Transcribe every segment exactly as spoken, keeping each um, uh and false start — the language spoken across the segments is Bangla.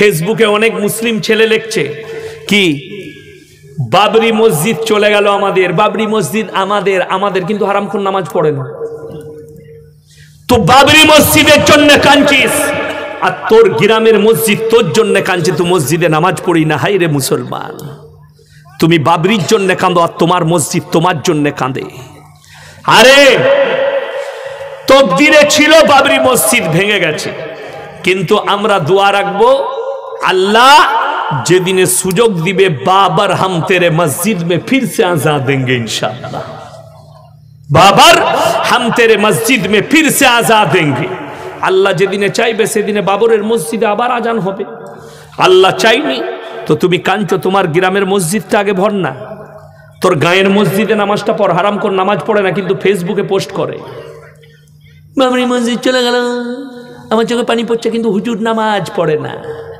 ফেসবুকে অনেক মুসলিম ছেলে লিখছে কি বাবরি মসজিদ চলে গেল আমাদের, বাবরি মসজিদ আমাদের আমাদের কিন্তু হারামখোর নামাজ পড়ে না। তো বাবরি মসজিদের জন্য কাঁদছিস, আর তোর গ্রামের মসজিদ তোর জন্য কাঁদছে, তুই মসজিদে নামাজ পড়ি না। হাই রে মুসলমান, তুমি বাবরির জন্য কাঁদো আর তোমার মসজিদ তোমার জন্য কাঁদে। আরে তকদিরে ছিল বাবরি মসজিদ ভেঙে গেছে, কিন্তু আমরা দোয়া রাখবো আল্লাহ যেদিনে সুযোগ দিবে বাবার হাম তেরে মসজিদ মে ফির সে আজাদ দেंगे इंशाअल्लाह, বাবার হাম তেরে মসজিদ মে ফির সে আজাদ দেंगे। আল্লাহ যেদিনে চাইবে সেদিনে বাবরের মসজিদে আবার আজান হবে। আল্লাহ চাইনি তো তুমি কাঁদছো, তোমার গ্রামের মসজিদটা আগে ভর না। তোর গায়ের মসজিদে নামাজটা পড়, হারাম কর নামাজ পড়ে না কিন্তু ফেসবুকে পোস্ট করে বাবরি মসজিদ চলে গেল, আমার চোখে পানি পড়ছে, কিন্তু হুজুর নামাজ পড়ে না।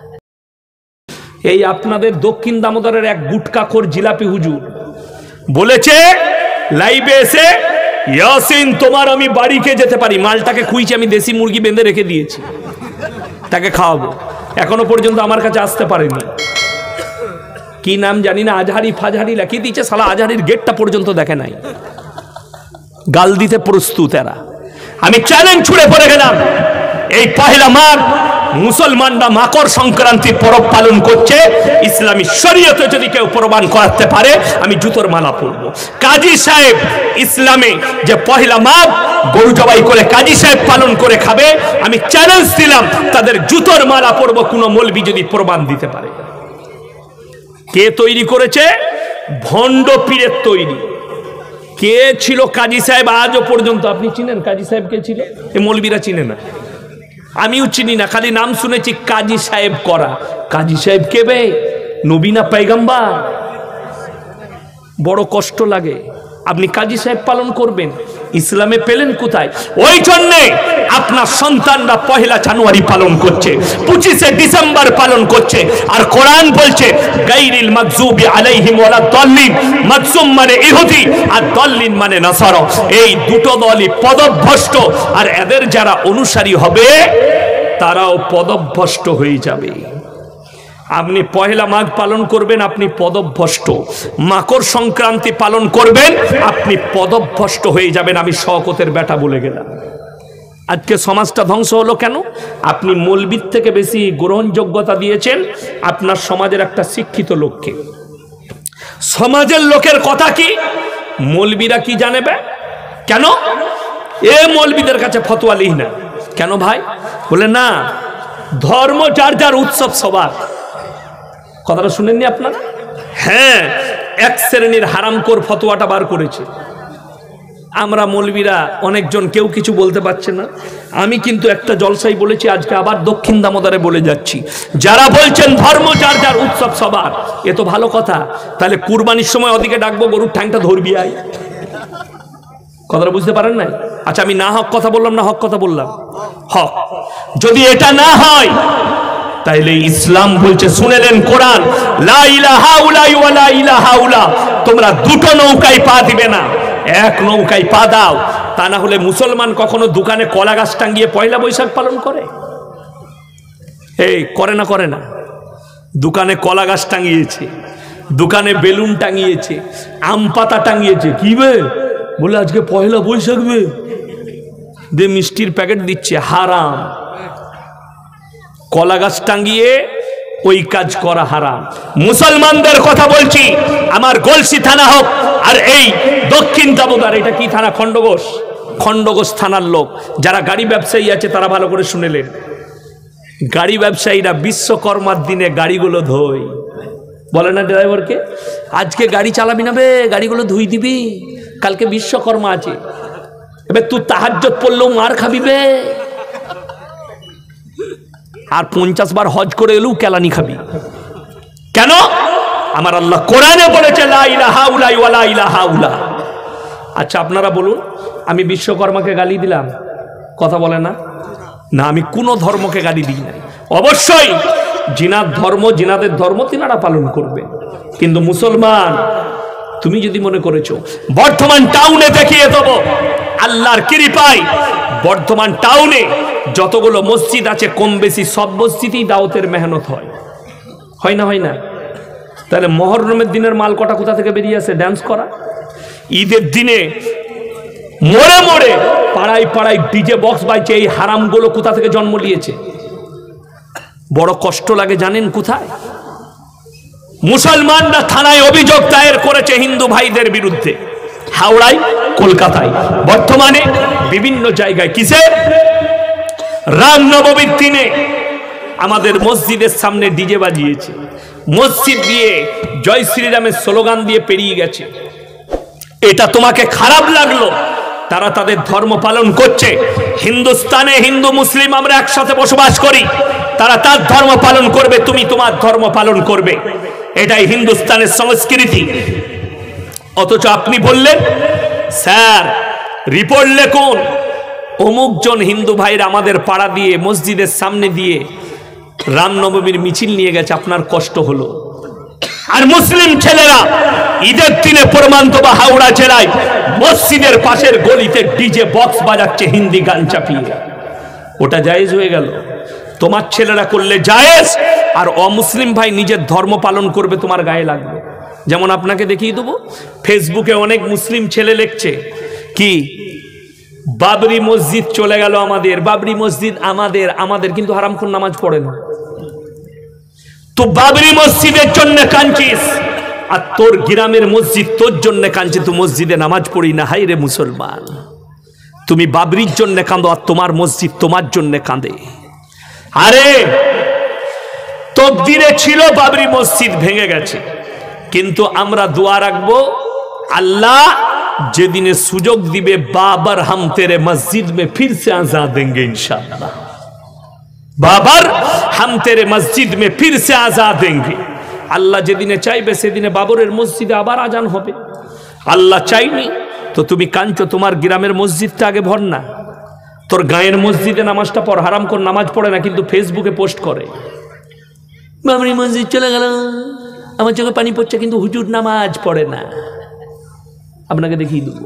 এই আপনাদের দক্ষিণ দামোদরের এক গুটকাখোর জিলাপি হুজুর বলেছে লাইভে এসে, ইয়াসিন তোমার আমি বাড়িকে যেতে পারি, মালটাকে খুঁজছি আমি দেশি মুরগি বেঁধে রেখে দিয়েছি, তাকে খাওয়াবো, এখনো পর্যন্ত আমার কাছে আসতে পারেনি। কি নাম জানি না, আজহারি ফাজহারি লিখে দিয়েছে, শালা আজহারির গেটটা পর্যন্ত দেখে নাই, গাল দিতে প্রস্তুত এরা। আমি চ্যালেঞ্জ ছুড়ে পড়ে গেলাম, এই পহেলা মাঘ মুসলমানরা মকর সংক্রান্তি পরব পালন করছে, ইসলামী শরীয়তে যদি কেউ প্রমাণ করাতে পারে আমি জুতোর মালা পরবো। কাজী সাহেব ইসলামে যে পহেলা মাঘ গরু জবাই করে কাজী সাহেব পালন করে খাবে, আমি চ্যালেঞ্জ দিলাম তাদের জুতোর মালা পরবো কোনো মৌলবি যদি প্রমাণ দিতে পারে। কে তৈরি করেছে? ভণ্ড পীরের তৈরি। কে ছিল কাজী সাহেব আজও পর্যন্ত? আপনি চিনেন কাজী সাহেব কে ছিল? এই মৌলবীরা চিনে না, আমিও চিনি না, খালি নাম শুনেছি কাজী সাহেব করা। কাজী সাহেব কে বে? নবী না পয়গম্বর? বড় কষ্ট লাগে। আপনি কাজী সাহেব পালন করবেন, ইসলামে পেলেন কোথায়? ওই জন্যে আপনার সন্তানরা পহেলা জানুয়ারি পালন করছে, পঁচিশে ডিসেম্বর পালন করছে, আর কোরআন বলছে গায়রিল মাগজুবি আলাইহিম ওয়ালা দাল্লিন। মাগজুম মানে ইহুদি আর দাল্লিন মানে নাসারা। এই দুটো দলই পদভ্রষ্ট, আর এদের যারা অনুসারী হবে তারাও পদভ্রষ্ট হয়ে যাবে। আপনি পহেলা মাঘ পালন করবেন, আপনি পদভ্রষ্ট। মকর সংক্রান্তি পালন করবেন, আপনি পদভ্রষ্ট হয়ে যাবেন। আমি শওকতের বেটা বলে গেলাম। আজকে সমাজটা ধ্বংস হলো কেন? আপনি মৌলবীর থেকে বেশি গ্রহণযোগ্যতা দিয়েছেন আপনার সমাজের একটা শিক্ষিত লোককে। সমাজের লোকের কথা কি মৌলবীরা কি জানেবে? কেন এ মৌলবীদের কাছে ফতোয়া লিখ না কেন ভাই? বলে না, ধর্ম যার যার, উৎসব সবার। কথাটা শুনেননি আপনারা? হ্যাঁ, এক শ্রেণীর হারামখোর ফতোয়াটা বার করেছে। আমরা মৌলবীরা অনেকজন কেউ কিছু বলতে পারছে না। আমি কিন্তু একটা জলসাই বলেছি, আজকে আবার দক্ষিণ দামোদরে বলে যাচ্ছি, যারা বলছেন ধর্ম যার যার, উৎসব সবার, এ তো ভালো কথা। তাহলে কুরবানির সময় ওদিকে ডাকবো, গরুর ঠ্যাংটা ধরবি আয়। কথাটা বুঝতে পারেন নাই? আচ্ছা, আমি না হক কথা বললাম না হক কথা বললাম? হক। যদি এটা না হয় তাইলে ইসলাম বলছে, শুনেলেন কোরআন, লা ইলাহা ইল্লা ওয়া লা ইলাহা ইল্লা। তোমরা দুটো নৌকায় পা দিবে না, এক নৌকায় পা দাও। তা না হলে মুসলমান কখনো দোকানে কলা গাছ টাঙ্গিয়ে পয়লা বৈশাখ পালন করে? এই করে না করে না? দোকানে কলা গাছ টাঙ্গিয়েছে, দোকানে বেলুন টাঙ্গিয়েছে, আম পাতা টাঙ্গিয়েছে। কি বে? বলে আজকে পয়লা বৈশাখ বে, দে মিষ্টির প্যাকেট দিচ্ছে। হারাম। কলা গাছ টাঙ্গিয়ে ওই কাজ করা হারাম। মুসলমানদের কথা বলছি, আমার গলসি থানা হোক আর এই দক্ষিণ দামোদর, এটা কি থানা? খণ্ডঘোষ। খণ্ডঘোষ থানার লোক যারা গাড়ি ব্যবসায়ী আছে তারা ভালো করে শুনেলেন। গাড়ি ব্যবসায়ীরা বিশ্বকর্মার দিনে গাড়িগুলো ধোয়, বলে না ড্রাইভারকে, আজকে গাড়ি চালাবি না বে, গাড়িগুলো ধুই দিবি, কালকে বিশ্বকর্মা আছে। এবার তুই তাহাজ্জুদ পড়লেও মার খাবি বে, আর পঞ্চাশ বার হজ করে এলেও কেলানি খাবি। কেন? আমার আল্লাহ কোরআনে বলেছে লা ইলাহা ইল্লা ওয়া লা ইলাহা ইল্লা। আচ্ছা, আপনারা বলুন, আমি বিশ্বকর্মাকে গালি দিলাম? কথা বলে না? না, আমি কোন ধর্মকে গালি দিই নাই। অবশ্যই জিনার ধর্ম, জিনাদের ধর্ম তিনারা পালন করবে, কিন্তু মুসলমান তুমি যদি মনে করেছো বর্ধমান টাউনে দেখিয়ে দেবো, আল্লাহর কৃপায় বর্ধমান টাউনে যতগুলো মসজিদ আছে কম বেশি সব মসজিদেই দাওয়াতের মেহনত হয়, হয় না? হয় না? তাহলে মহররমের দিনের মাল কটা কোথা থেকে বেরিয়ে আসে? ড্যান্স করা। ঈদের দিনে মোড়ে মোড়ে পাড়ায় পাড়ায় ডিজে বক্স বাজছে, এই হারামগুলো কোথা থেকে জন্ম নিয়েছে? বড় কষ্ট লাগে জানেন কোথায়? মুসলমানরা থানায় অভিযোগ দায়ের করেছে হিন্দু ভাইদের বিরুদ্ধে, হাওড়ায়, কলকাতায়, বর্তমানে বিভিন্ন জায়গায়। কিসে? রামনবমীর দিনে আমাদের মসজিদের সামনে ডিজে বাজিয়েছে, মসজিদ দিয়ে জয় শ্রীরামের স্লোগান দিয়ে পেরিয়ে গেছে। এটা তোমাকে খারাপ লাগলো? তারা তাদের ধর্ম পালন করছে। হিন্দুস্তানে হিন্দু মুসলিম আমরা একসাথে বসবাস করি, তারা তার ধর্ম পালন করবে, তুমি তোমার ধর্ম পালন করবে, এটাই হিন্দুস্তানের সংস্কৃতি। অথচ আপনি বললেন স্যার রিপোর্ট লেখুন, অমুকজন হিন্দু ভাইরা আমাদের পাড়া দিয়ে মসজিদের সামনে দিয়ে রামনবমীর মিছিল নিয়ে গেছে, আপনার কষ্ট হলো। আর মুসলিম ছেলেরা ঈদের দিনে প্রমান্ত বা হাওড়া জেলায় মসজিদের পাশের গলিতে ডিজে বক্স বাজাচ্ছে হিন্দি গান চাপিয়ে, ওটা জায়েজ হয়ে গেল? তোমার ছেলেরা করলে জায়েজ, আর অমুসলিম ভাই নিজের ধর্ম পালন করবে তোমার গায়ে লাগবে। যেমন আপনাকে দেখিয়ে দেবো, ফেসবুকে অনেক মুসলিম ছেলে লিখছে কি বাবরি মসজিদ চলে গেল আমাদের, বাবরি মসজিদ আমাদের, আমাদের কিন্তু হারামখোর নামাজ পড়ে না। তো বাবরি মসজিদের জন্য কাঁদছিস, আর তোর গ্রামের মসজিদ তোর জন্য কাঁদছে, তুই মসজিদে নামাজ পড়ি না। হাই রে মুসলমান, তুমি বাবরির জন্য কাঁদো আর তোমার মসজিদ তোমার জন্য কাঁদে। আরে তকদিরে ছিল বাবরি মসজিদ ভেঙে গেছে, কিন্তু আমরা দোয়া রাখবো আল্লাহ যেদিনে সুযোগ দিবে বাবার হাম তেরে মসজিদ মে ফির সে আজাদ দেंगे इंशाअल्लाह, বাবার হাম তেরে মসজিদ মে ফির সে আজাদ দেंगे। আল্লাহ যেদিনে চাইবে সেদিনে বাবরের মসজিদে আবার আজান হবে। আল্লাহ চাইনি তো তুমি কাঁদছো, তোমার গ্রামের মসজিদটা আগে ভর না। তোর গায়ের মসজিদে নামাজটা পড়, হারাম কর নামাজ পড়ে না কিন্তু ফেসবুকে পোস্ট করে বাবরি মসজিদ চলে গেল, আমার চোখে পানি পড়ছে, কিন্তু হুজুর নামাজ পড়ে না। আপনাকে দেখিয়ে দেবো,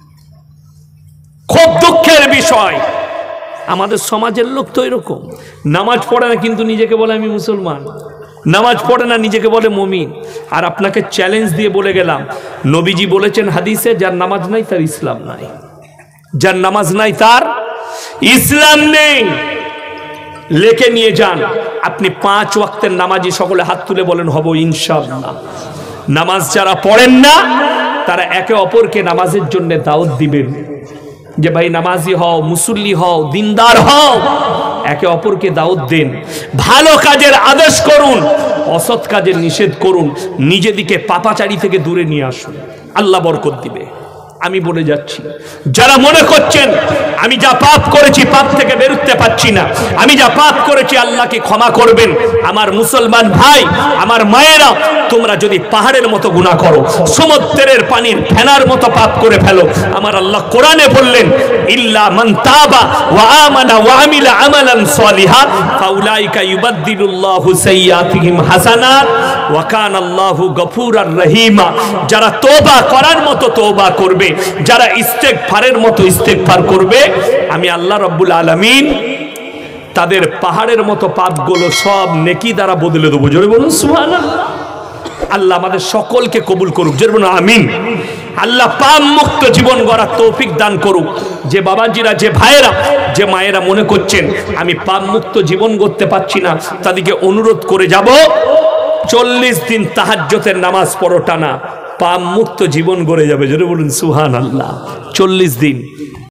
খুব দুঃখের বিষয় আমাদের সমাজের লোক তো এরকম, নামাজ পড়ে না কিন্তু নিজেকে বলে আমি মুসলমান, নামাজ পড়ে না নিজেকে বলে মুমিন। আর আপনাকে চ্যালেঞ্জ দিয়ে বলে গেলাম, নবীজি বলেছেন হাদিসে, যার নামাজ নাই তার ইসলাম নাই, যার নামাজ নাই তার ইসলাম নেই। লেখে নিয়ে যান, আপনি পাঁচ ওয়াক্তের নামাজি সকলে হাত তুলে বলেন হব ইনশাআল্লাহ। নামাজ যারা পড়েন না তারা একে অপরকে নামাজের জন্য দাওয়াত দিবেন যে ভাই নামাজি হও, মুসল্লি হও, দিনদার হও, একে অপরকে দাওয়াত দেন, ভালো কাজের আদেশ করুন, অসৎ কাজের নিষেধ করুন, নিজে দিকে পাপাচারী থেকে দূরে নিয়ে আসুন, আল্লাহ বরকত দিবে। আমি বলে যাচ্ছি, যারা মনে করছেন আমি যা পাপ করেছি পাপ থেকে বেরোতে পারছি না, আমি যা পাপ করেছি আল্লাহকে ক্ষমা করবেন, আমার মুসলমান ভাই, আমার মায়েরা, তোমরা যদি পাহাড়ের মতো গুনাহ করো, সমুদ্রের পানির ফেনার মতো পাপ করে ফেলো, আমার আল্লাহ কোরআনে বললেন ইল্লা মান তাবা ওয়া আমানা ওয়া আমিলা আমালান সালিহা ফাউলাইকা ইউবাদদিলুল্লাহু সাইয়্যাতিহিম হাসানাত ওয়া কানাল্লাহু গফুরার রহিমা। যারা তওবা করার মতো তওবা করবে, যারা ইস্তেগফারের মতো ইস্তেগফার করবে, আমি আল্লাহ রাব্বুল আলামিন তাদের পাহাড়ের মতো পাপগুলো সব নেকি দ্বারা বদলে দেবো। জোরে বলুন সুবহানাল্লাহ। আল্লাহ আমাদের সকলকে কবুল করুক, জোরে বলুন আমিন। আল্লাহ পাপ মুক্ত জীবন গড়ার তৌফিক দান করুক। যে বাবাজিরা, যে ভাইয়েরা, যে মায়েরা মনে করছেন আমি পাপ মুক্ত জীবন গড়তে পারছি না, তাদেরকে অনুরোধ করে যাব, চল্লিশ দিন তাহাজ্জুদের নামাজ পড়ো টানা, পাপ মুক্ত জীবন গড়ে যাবে। জোরে বলুন সুবহানাল্লাহ। চল্লিশ দিন